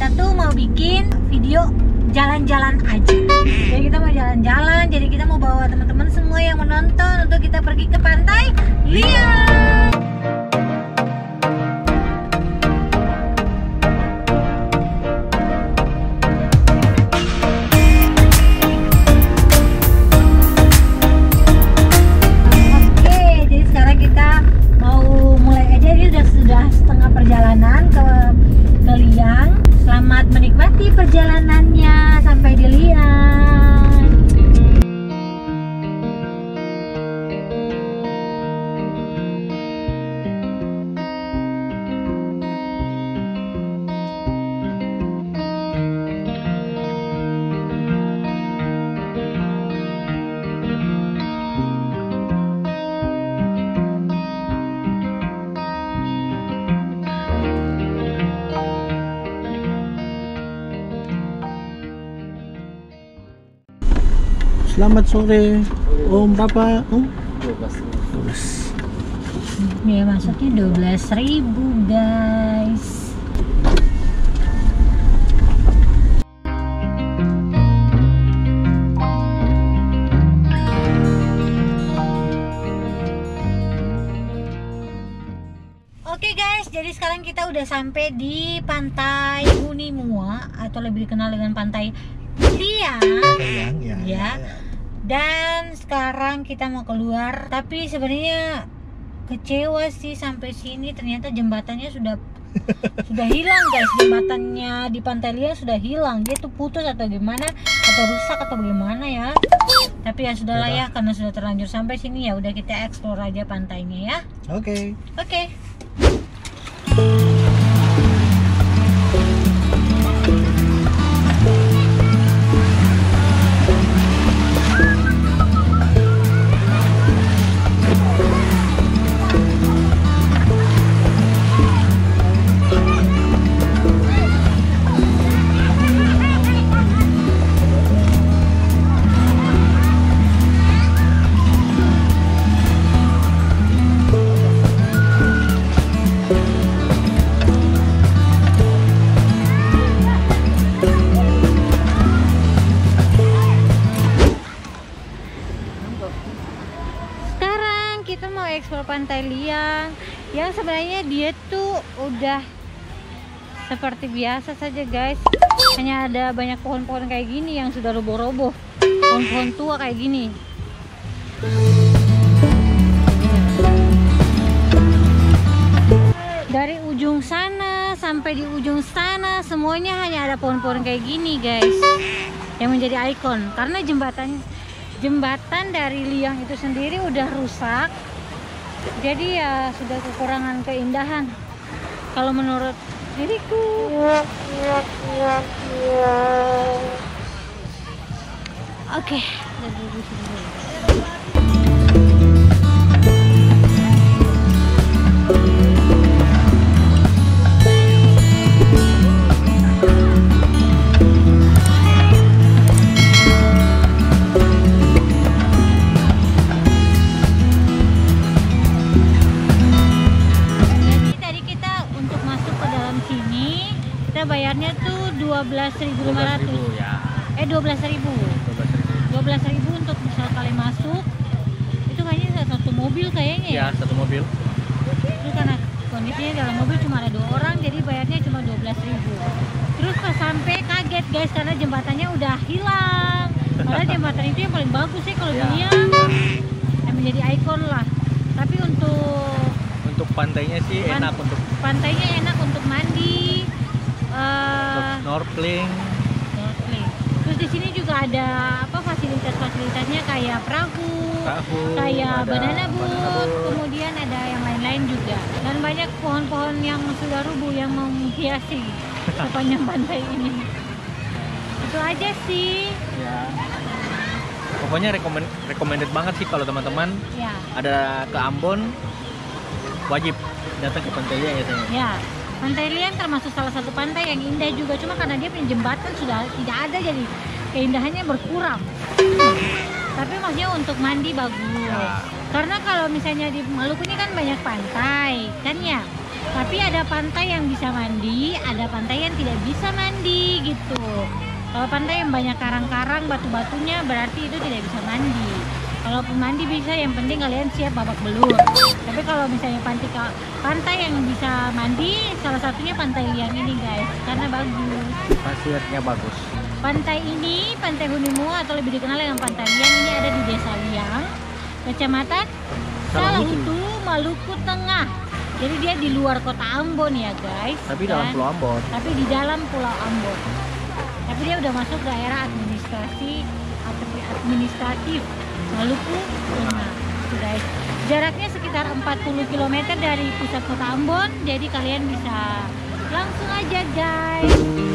kita tuh mau bikin video jalan-jalan aja. Jadi kita mau jalan-jalan, jadi kita mau bawa teman-teman semua yang menonton untuk kita pergi ke Pantai Liang. Selamat menikmati perjalanannya sampai di Liang. Selamat sore, Om. Berapa, Om? 12. Biaya masuknya 12.000 guys. Oke guys, jadi sekarang kita udah sampai di Pantai Hunimua atau lebih dikenal dengan Pantai Liang. Ya. Dan sekarang kita mau keluar, tapi sebenarnya kecewa sih sampai sini, ternyata jembatannya sudah hilang guys. Jembatannya di Pantai Liang sudah hilang. Dia tuh putus atau gimana, atau rusak atau bagaimana ya. Tapi ya sudahlah ya, karena sudah terlanjur sampai sini, ya udah kita explore aja pantainya ya. Oke. Kita mau eksplor Pantai Liang yang sebenarnya dia tuh udah seperti biasa saja guys, hanya ada banyak pohon-pohon kayak gini yang sudah roboh-roboh, pohon-pohon tua kayak gini. Dari ujung sana sampai di ujung sana semuanya hanya ada pohon-pohon kayak gini guys, yang menjadi ikon karena jembatan dari Liang itu sendiri udah rusak, jadi ya sudah kekurangan keindahan kalau menurut diriku. Oke, bayarnya tuh 12.500 ya. 12.000 untuk misal kalian masuk itu kayaknya satu mobil kayaknya ya. Satu mobil. Itu karena kondisinya dalam mobil cuma ada 2 orang, jadi bayarnya cuma 12.000. Terus pas sampai kaget guys karena jembatannya udah hilang. Padahal jembatan itu yang paling bagus sih kalau dunia, yang menjadi ikon lah. Tapi untuk pantainya sih enak, untuk pantainya enak untuk mandi. Snorkeling. Terus di sini juga ada fasilitasnya kayak perahu, kayak banana boat, kemudian ada yang lain-lain juga. Dan banyak pohon-pohon yang sudah rubuh yang menghiasi sepanjang pantai ini. Itu aja sih. Ya. Pokoknya recommended banget sih kalau teman-teman ada ke Ambon, wajib datang ke Pantai Liang ya. Pantai Liang termasuk salah satu pantai yang indah juga, cuma karena dia punya jembatan sudah tidak ada, jadi keindahannya berkurang. Tapi maksudnya untuk mandi bagus. Karena kalau misalnya di Maluku ini kan banyak pantai, kan ya. Tapi ada pantai yang bisa mandi, ada pantai yang tidak bisa mandi gitu. Kalau pantai yang banyak karang-karang, batu-batunya berarti itu tidak bisa mandi. Kalau mandi bisa, yang penting kalian siap babak belur. Tapi kalau misalnya pantai yang bisa mandi, salah satunya Pantai Liang ini guys, karena bagus. Pasirnya bagus. Pantai ini, Pantai Hunimua atau lebih dikenal dengan Pantai Liang, ini ada di Desa Liang, Kecamatan Salahutu, Maluku Tengah. Jadi dia di luar kota Ambon ya guys. Tapi dalam Pulau Ambon. Tapi di dalam Pulau Ambon. Tapi dia udah masuk daerah administratif Maluku Tengah, guys. Jaraknya sekitar 40 km dari pusat kota Ambon. Jadi kalian bisa langsung aja guys.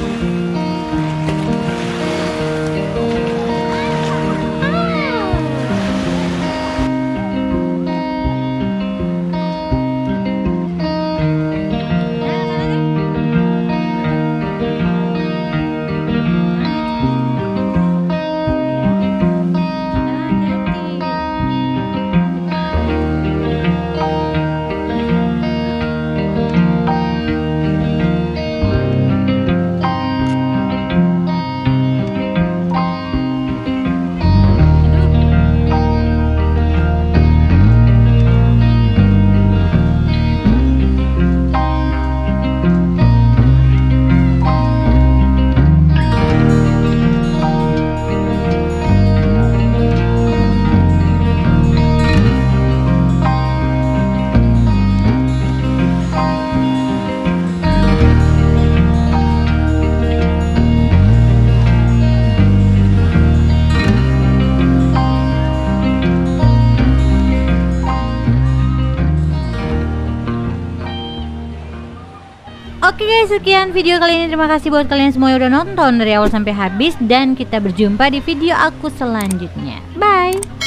Oke guys, sekian video kali ini. Terima kasih buat kalian semua yang udah nonton dari awal sampai habis. Dan kita berjumpa di video aku selanjutnya. Bye.